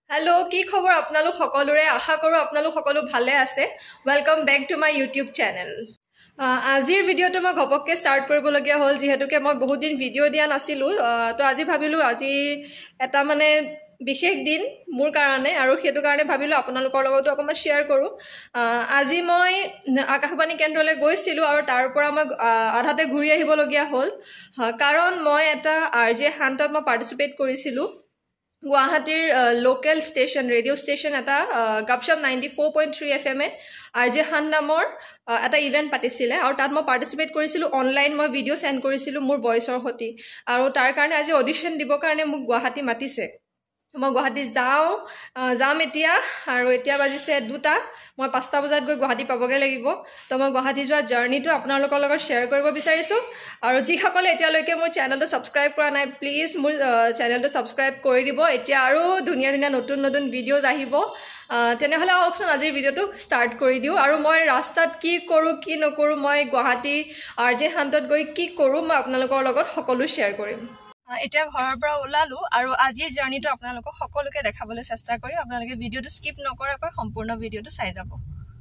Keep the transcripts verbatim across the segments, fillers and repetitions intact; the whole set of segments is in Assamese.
हेलो की खबर आपनालोक सकलोरे आशा करो आपनालोक सकलो भाले आछे welcome back to my YouTube channel आजिर भिडिओটো मैं घपकके स्टार्ट करिबलगिया हल जेहेतुके मैं बहुत दिन भिडिओ दिया नासिलु तो আজি भाबिलु আজি एटा माने विशेष दिन मोर कारणे आरो हेतु कारणे भाबिलु आपनालोকৰ লগতো অকমান শেয়াৰ কৰো আজি মই আকাশবাণী কেন্দ্ৰলৈ গৈছিলো আৰু তাৰ পৰা মই আধাতে ঘূৰি আহিবলগিয়া হল কাৰণ মই এটা আৰজে হান্তত মই পাৰ্টিসিপেট কৰিছিলো গুৱাহাটীৰ লোকেল ষ্টেচন ৰেডিঅ' ষ্টেচন এটা Gupshup ninety four point three F M এ আৰজে হান নামৰ এটা ইভেন্ট পাতিছিলে আৰু তাত মই পাৰ্টিসিপেট কৰিছিলো অনলাইন মই ভিডিঅ' সেন্ড কৰিছিলো মোৰ ভয়েছৰ সতি আৰু তাৰ কাৰণে আজি অডিশ্যন দিবৰ কাৰণে মোক গুৱাহাটী মাতিছে মই গুৱাহাটী যাওঁ যাম এতিয়া আৰু এতিয়া বাজিছে দুটা মই পাঁচটা বজাত গৈ গুৱাহাটী পাবগে লাগিব তো মই গুৱাহাটী যোৱা জাৰ্নিটো আপোনালোকৰ লগত শেয়াৰ কৰিব বিচাৰিছো আৰু যিসকলে এতিয়ালৈকে মোৰ চেনেলটো সাবস্ক্ৰাইব কৰা নাই প্লিজ মোৰ চেনেলটো সাবস্ক্ৰাইব কৰি দিব এতিয়া আৰু ধুনীয়া ধুনীয়া নতুন নতুন ভিডিঅ'জ আহিব তেনেহলে আহকচোন আজিৰ ভিডিঅ'টো ষ্টাৰ্ট কৰি দিও আৰু মই ৰাস্তাত কি কৰো কি নকৰো মই গুৱাহাটী আৰজে হান্তত গৈ কি কৰো মই আপোনালোকৰ লগত সকলো শেয়াৰ কৰিম এতিয়া ঘৰৰ পৰা ওলালো আৰু আজিৰ জাৰ্নিটো আপোনালোকক সকলোকে দেখাবলৈ চেষ্টা কৰিম আপোনালোকে ভিডিঅ'টো স্কিপ নকৰাকৈ সম্পূৰ্ণ ভিডিঅ'টো চাই যাব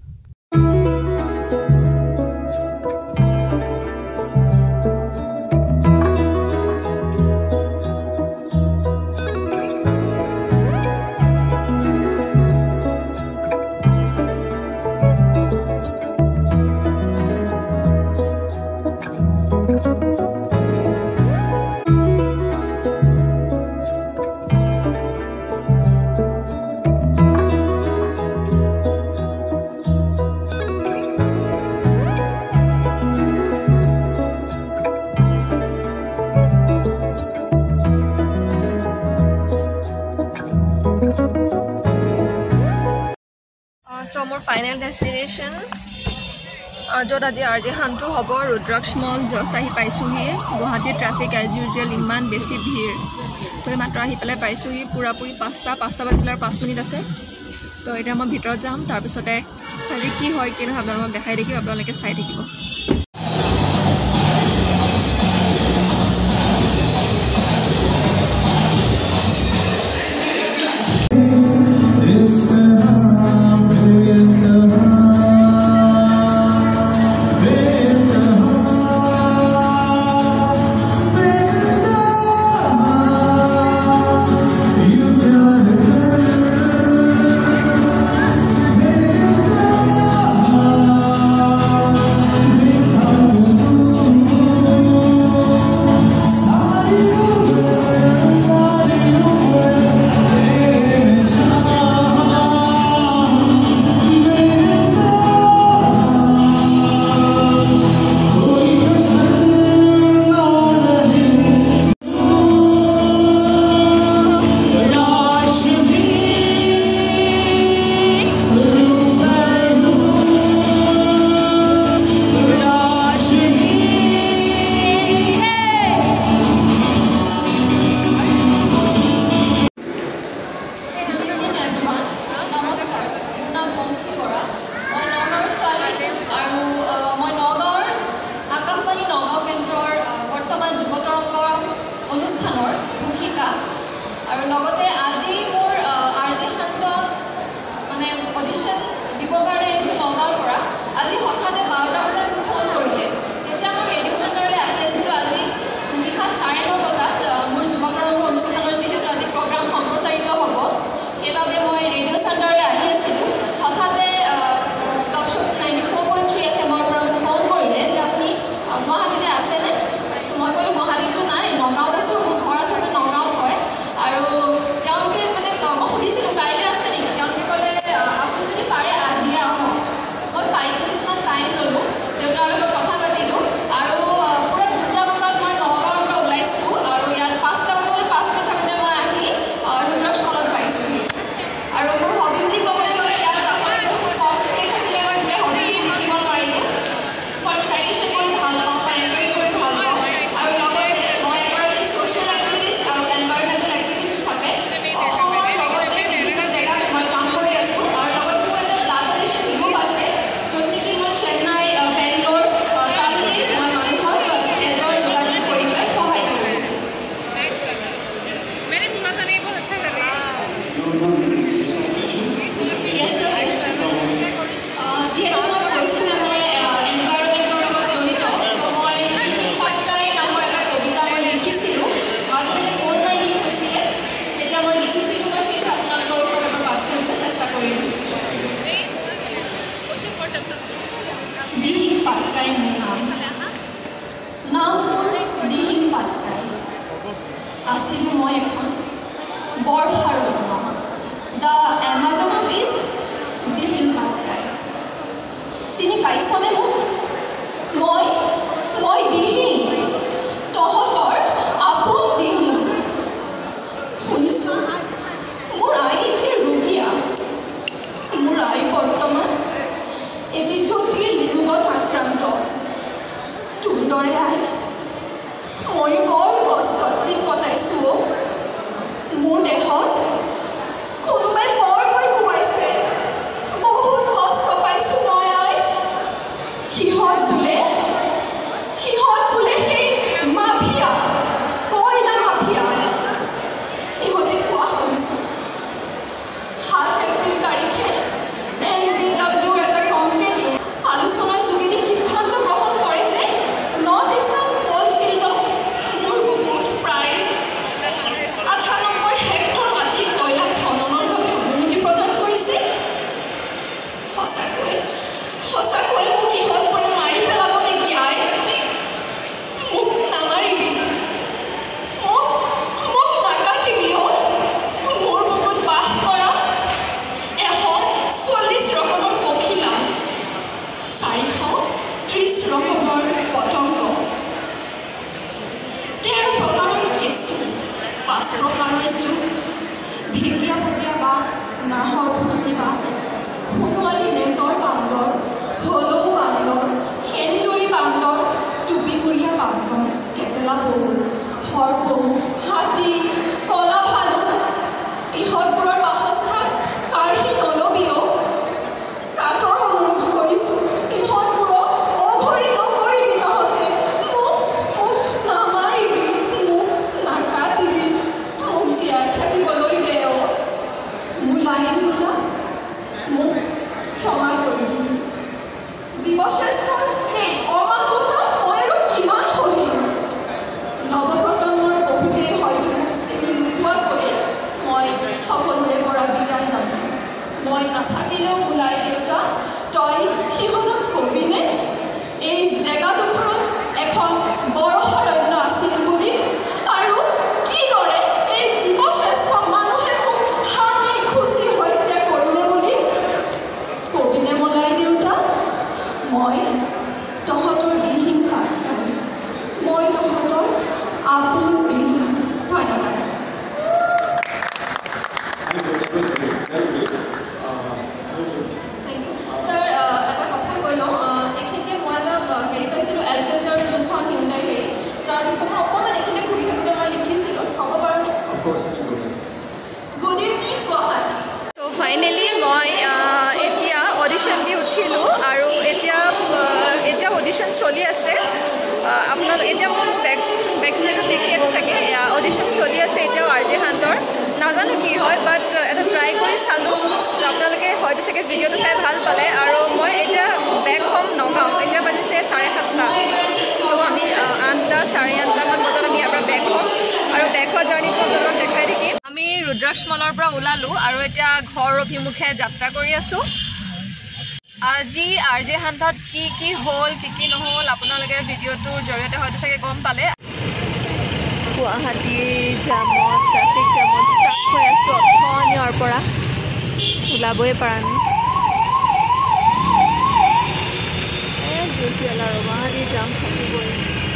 So more final destination जो आज आरजे हान्टो हब रुद्राक्ष मल जस्ट आहि पाइसुहि गुवाहाटी ट्राफिक एज यूजुअल इमान बेसी भीड़ तो मात्र आहि पेले पाइसुहि पूरा पूरी पाँचटा पाँचटा बाजिले पाँच मिनिट আছে तो এটা মই ভিতৰত যাম তাৰ পিছতে আজি কি হয় কি নহয় আপোনালোকক দেখাই দিম আপোনালোকে চাই থাকিব নাহৰ ফুটুকি বাট সোণোৱালী নেজৰ বান্দৰ হলৌ বান্দৰ সেন্দুৰী বান্দৰ টুপিকুৰীয়া বান্দৰ কেটেলা বৌ সৰ্প হাতী কলা ভালু ইহঁতবোৰৰ বাসস্থান কাঢ়ি নলবিও কাকৰ মুঠ কৰিছোঁ ইহঁতবোৰক অঘৰী নকৰিবি তহঁতে মোক মোক নামাৰিবি মোক নাকাটিবি মোক জীয়াই থাকিবলৈ দে অ মোলাই দেউতা মোক ক্ষমা কৰি দিবি জীৱশ্ৰেষ্ঠৰ এই অমানৱতা মই আৰু কিমান সহিম নৱপ্ৰজন্মৰ বহুতেই হয়তো মোক চিনি নোপোৱাকৈ মই সকলোৰে পৰা বিদায় নানো মই নাথাকিলেও মোলাই দেউতা তই সিহঁতক কবিনে এই জেগাডোখৰত এখন বৰষাৰণ্য আছিল বুলি আৰু কিদৰে এই জীৱশ্ৰেষ্ঠ মানুহে মোক হানি খুচি হত্যা কৰিলে বুলি কবিনে মোলাই দেউতা মই তহঁতৰ দিহীন পাত্ৰ মই তহঁতৰ আপোন দিহীন ধন্যবাদ Sir, এটা কথা কৈ লওঁ এইখিনিতে মই এটা হেৰি পাইছিলোঁ এল জেজৰ যোনখন হিউণ্ডাই হেৰি তাৰ বিষয়ে মই অকণমান এইখিনি ঘূৰি থাকোঁতে মই লিখিছিলোঁ ক'ব পাৰোঁনে গুড ইভিনিং গুৱাহাটী ত' ফাইনেলি মই এতিয়া অডিশ্যন দি উঠিলোঁ আৰু এতিয়া এতিয়া অডিশ্যন চলি আছে আপোনালোক এতিয়া মোৰ বেক বেক চাইডত দেখি আছে চাগে অডিশ্যন চলি আছে এতিয়াও আৰ জে হান্তৰ নাজানো কি হয় বাট এটা ট্ৰাই কৰি চালোঁ আপোনালোকে হয়তো চাগে ভিডিঅ'টো চাই ভাল পালে আৰু মই এতিয়া বেক হ'ম নগাঁও এতিয়া বাজিছে চাৰে সাতটা ত' আমি আঠটা চাৰে আঠটামান বজাত আমি ইয়াৰ পৰা বেক হ'ম আৰু বেক হোৱা জাৰ্ণিটো আপোনালোকক দেখাই থাকিম আমি ৰুদ্ৰাক্ষ মলৰ পৰা ওলালোঁ আৰু এতিয়া ঘৰ অভিমুখে যাত্ৰা কৰি আছোঁ আজি আৰ জে হান্তত কি কি হ'ল কি কি নহ'ল আপোনালোকে ভিডিঅ'টোৰ জৰিয়তে হয়তো চাগে গম পালে গুৱাহাটীৰ জামত ট্ৰাফিক জামত ষ্টাৰ্ট হৈ আছোঁ অথনিৰ পৰা ওলাবই পৰা নাই ডিউটি আৰু গুৱাহাটীৰ জাম থাকিবই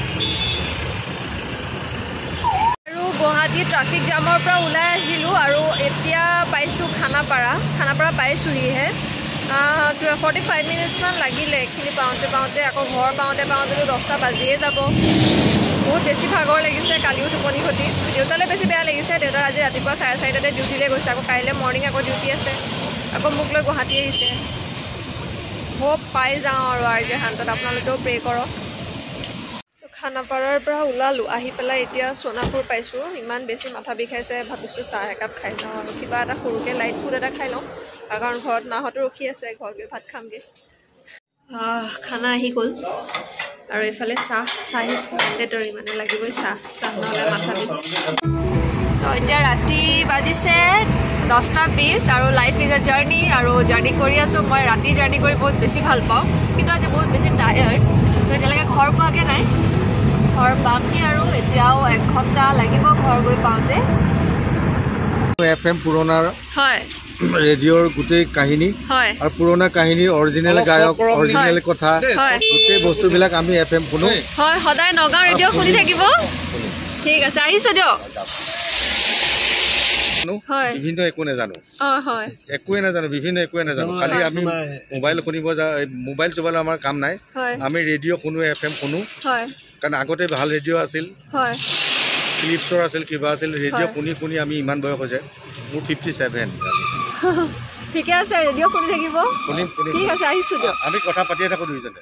আৰু গুৱাহাটী ট্ৰাফিক জামৰ পৰা ওলাই আহিলোঁ আৰু এতিয়া পাইছোঁ খানাপাৰা খানাপাৰা পাইছোঁহিহে ফৰ্টি ফাইভ মিনিটছমান লাগিলে এইখিনি পাওঁতে পাওঁতে আকৌ ঘৰ পাওঁতে পাওঁতেতো দহটা বাজিয়ে যাব বহুত বেছি ভাগৰ লাগিছে কালিও টোপনি ক্ষতি দেউতালৈ বেছি বেয়া লাগিছে দেউতাৰ আজি ৰাতিপুৱা চাৰে চাৰিটাতে ডিউটিলৈ গৈছে আকৌ কাইলৈ মৰ্ণিং আকৌ ডিউটি আছে আকৌ মোক লৈ গুৱাহাটী আহিছে হোপ পাই যাওঁ আৰু আৰ জে হান্তত আপোনালোকেও প্ৰে কৰক খানাপাৰাৰ পৰা ওলালোঁ আহি পেলাই এতিয়া সোণাপুৰ পাইছোঁ ইমান বেছি মাথা বিষাইছে ভাবিছোঁ চাহ একাপ খাই যাওঁ আৰু কিবা এটা সৰুকৈ লাইট ফুড এটা খাই লওঁ আৰু কাৰণ ঘৰত মাহঁতো ৰখি আছে ঘৰত গৈ ভাত খামগৈ খানা আহি গ'ল আৰু এইফালে চাহ চাহ ইজ মেণ্ডেটৰী মানে লাগিবই চাহ চাহ নহ'লে মাথা বিষ চ' এতিয়া ৰাতি বাজিছে দহটা বিছ আৰু লাইফ ইজ আ জাৰ্ণি আৰু জাৰ্ণি কৰি আছোঁ মই ৰাতি জাৰ্ণি কৰি বহুত বেছি ভাল পাওঁ কিন্তু আজি বহুত বেছি টায়াৰ্ড ত' এতিয়ালৈকে ঘৰ পোৱাকৈ নাই ঘৰ পামগৈ আৰু এতিয়াও এক ঘণ্টা লাগিব ঘৰ গৈ পাওঁতে এফ এম পুৰণাৰ হয় ৰেডিঅ'ৰ গোটেই কাহিনী আৰু পুৰণা কাহিনীৰ অৰিজিনেল গায়ক অৰিজিনেল কথা গোটেই বস্তুবিলাক আমি এফ এম শুনো হয় সদায় নগাঁও ৰেডিঅ' শুনি থাকিব ঠিক আছে আহিছোঁ দিয়ক বিভিন্ন একো নাজানো একোৱে নাজানো বিভিন্ন একোৱে নাজানো খালি আমি মোবাইল শুনিব যাওঁ মোবাইল চোবাইল আমাৰ কাম নাই আমি ৰেডিঅ' শুনো এফ এম শুনো কাৰণ আগতে ভাল ৰেডিঅ' আছিল ফিলিপছৰ আছিল কিবা আছিল ৰেডিঅ' শুনি শুনি আমি ইমান বয়স হৈছে মোৰ ফিফটি ছেভেন ঠিকে আছে ৰেডিঅ' শুনি থাকিব ঠিক আছে আহিছোঁ দিয়ক আমি কথা পাতিয়ে থাকোঁ দুইজনে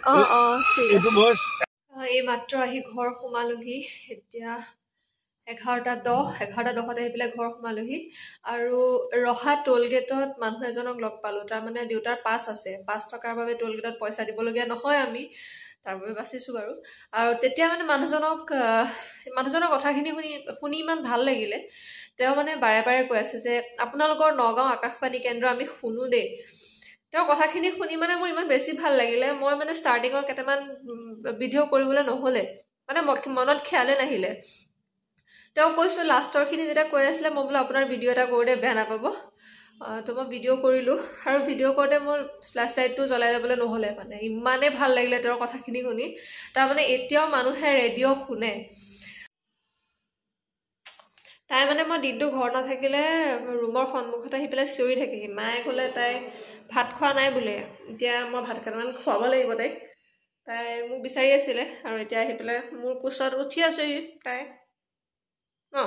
এই মাত্ৰ আহি ঘৰ সোমালোহি এতিয়া এঘাৰটা দহ এঘাৰটা দহত আহি পেলাই ঘৰ সোমালোহি আৰু ৰহা টোল গেটত মানুহ এজনক লগ পালোঁ তাৰমানে দেউতাৰ পাছ আছে পাছ থকাৰ বাবে টোল গেটত পইচা দিবলগীয়া নহয় আমি তাৰ বাবে বাচিছোঁ বাৰু আৰু তেতিয়া মানে মানুহজনক মানুহজনৰ কথাখিনি শুনি শুনি ইমান ভাল লাগিলে তেওঁ মানে বাৰে বাৰে কৈ আছে যে আপোনালোকৰ নগাঁও আকাশবাণী কেন্দ্ৰ আমি শুনো দেই তেওঁৰ কথাখিনি শুনি মানে মোৰ ইমান বেছি ভাল লাগিলে মই মানে ষ্টাৰ্টিঙৰ কেইটামান ভিডিঅ' কৰিবলৈ নহ'লে মানে মনত খেয়ালে নাহিলে তেওঁ কৈছোঁ লাষ্টৰখিনি যেতিয়া কৈ আছিলে মই বোলো আপোনাৰ ভিডিঅ' এটা কৰোঁ দে বেয়া নাপাব তো মই ভিডিঅ' কৰিলোঁ আৰু ভিডিঅ' কৰোঁতে মোৰ ফ্লেছ লাইটটো জ্বলাই যাবলৈ নহ'লে মানে ইমানেই ভাল লাগিলে তেওঁৰ কথাখিনি শুনি তাৰমানে এতিয়াও মানুহে ৰেডিঅ' শুনে তাই মানে মই দিনটো ঘৰত নাথাকিলে ৰুমৰ সন্মুখত আহি পেলাই চিঞৰি থাকেহি মায়ে ক'লে তাই ভাত খোৱা নাই বোলে এতিয়া মই ভাত কেইটামান খুৱাব লাগিব তাইক তাই মোক বিচাৰি আছিলে আৰু এতিয়া আহি পেলাই মোৰ কোচত উঠি আছেহি তাই ন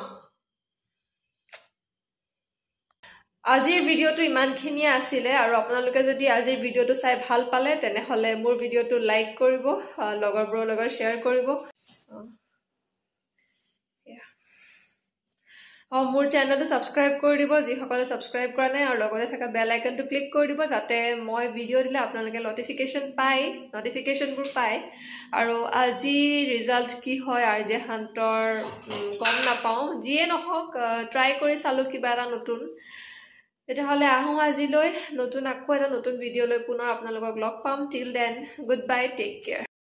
আজিৰ ভিডিঅ'টো ইমানখিনিয়ে আছিলে আৰু আপোনালোকে যদি আজিৰ ভিডিঅ'টো চাই ভাল পালে তেনেহ'লে মোৰ ভিডিঅ'টো লাইক কৰিব লগৰবোৰৰ লগত শ্বেয়াৰ কৰিব অঁ মোৰ চেনেলটো ছাবস্ক্ৰাইব কৰি দিব যিসকলে ছাবস্ক্ৰাইব কৰা নাই আৰু লগতে থকা বেল আইকনটো ক্লিক কৰি দিব যাতে মই ভিডিঅ' দিলে আপোনালোকে নটিফিকেশ্যন পায় নটিফিকেশ্যনবোৰ পায় আৰু আজি ৰিজাল্ট কি হয় আৰ জে হান্তৰ গম নাপাওঁ যিয়ে নহওক ট্ৰাই কৰি চালোঁ কিবা এটা নতুন তেতিয়াহ'লে আহোঁ আজিলৈ নতুন আকৌ এটা নতুন ভিডিঅ'লৈ পুনৰ আপোনালোকক লগ পাম till then good bye take care